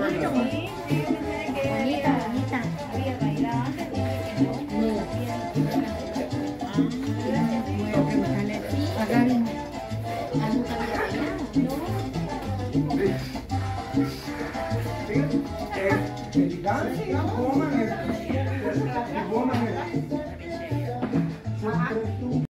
bonito. Sí, sí, yo pensé que Bonita, bonita. había bailado antes, dije que no. No. Voy a preguntarle a Gaby. Ah, nunca había bailado. El dance, ¿cómo maneja? ¿Cómo maneja?